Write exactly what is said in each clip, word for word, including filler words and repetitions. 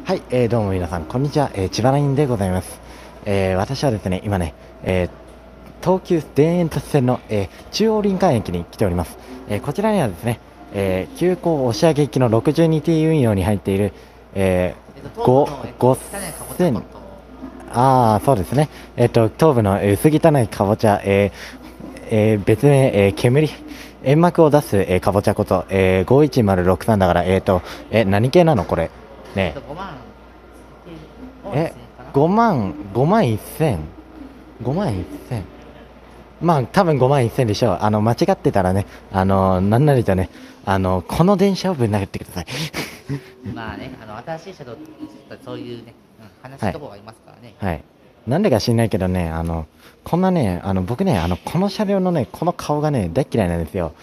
はい、えー、どうも皆さん、こんにちは、えー、千葉ラインでございます。えー、私はですね、今ね、えー、東急田園都市線の、えー、中央林間駅に来ております。えー、こちらにはですね、えー、急行押上行きの ろくじゅうにティー 運用に入っている、ええっと、 ー、ご、 東部の、えっと、汚いかぼちゃこごせん、 と、 あー、そうですね、えっ、と、東部の、えー薄汚いかぼちゃ、えーえー別名、えー煙、煙幕を出す、えーかぼちゃこと、えー、ごいちまるろくさんだから、えーと、え、何系なのこれ。ねえっと、ごまん、ごまんえ、 せんえんかな。 ごまん、ごまんいっせん、ごまんいっせん。まあ、多分ごまんいっせんでしょう。あの、間違ってたらね、あの、なんなりとね、あの、この電車をぶん殴ってください。 まあね、あの、新しい車両、そういうね、うん、話はい。 しとこがいますからね。 はい。なんでか知んないけどね、あの、こんなね、あの、僕ね、あの、この車両のね、この顔がね、大っ嫌いなんですよ。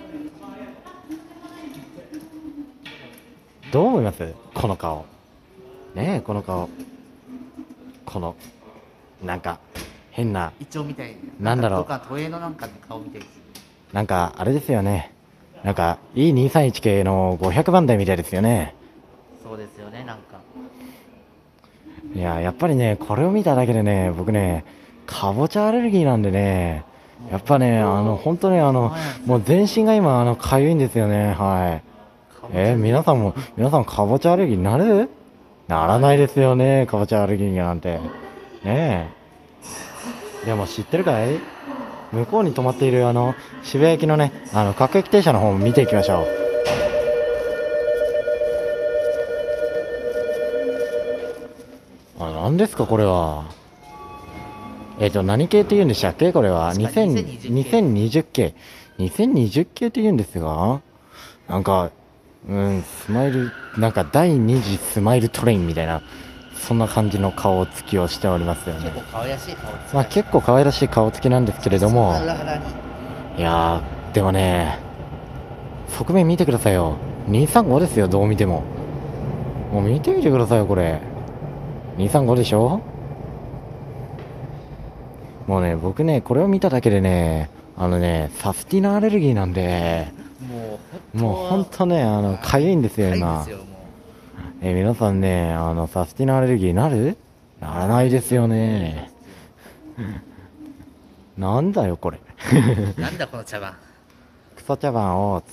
どう思いますこの顔。ねえ、この顔。この、なんか、変な、 一応みたいな、なんか、 なんだろう。 どっか都営のなんかの顔みたいです。 なんか、あれですよね。なんか、イーにーさんいち 系のごひゃくばん台みたいですよね。 そうですよね、なんか。 いや、やっぱりね、これを見ただけでね、僕ね、かぼちゃアレルギーなんでね、 もう、本やっぱね、あの、 当、 本当ね、あの、 ほんまなんですよ。 もう全身が今、あの、かゆいんですよね、はい。 かぼちえーゃで、 皆さんも、皆さんかぼちゃアレルギーになるならなります。 ないですよね、かぼちゃアレルギーなんて。ねえ。でも知ってるかい向こうに止まっている、あの、渋谷駅のね、あの、各駅停車の方も見ていきましょう。あれ、何ですか、これは。えっ、と、何系って言うんでしたっけこれは。 確かにせん、 にせんにじゅう系。 にせんにじゅう系。にせんにじゅう系って言うんですが、なんか、うん、スマイル、なんか第二次スマイルトレインみたいな、そんな感じの顔つきをしておりますよね。 結構可愛らしい顔つきまあだし結構可愛らしい顔つきなんですけれどそんなも、 裏腹に。 いやー、でもね、側面見てくださいよ。にさんごですよ、どう見ても。もう見てみてくださいよ、これ。にさんごでしょもうね、僕ね、これを見ただけでね、あのね、サスティナアレルギーなんで、 もう、本もうほん当、 とね、あの、 あれ、 かゆいんですよ、今。 かいですよ、もえー皆さんね、あの、サスティナアレルギーなるう。 ならならないですよないですよね。 ね。なんだよ、これ。 なんだこの茶番。 クソ茶番を、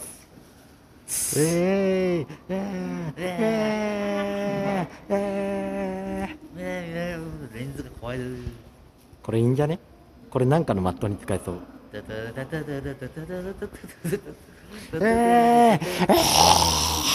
えー、えー、 ええー、えー、 ー、えー、レンズが怖い。 これいいんじゃねこれなんかのマットに使えそう。えー、えー、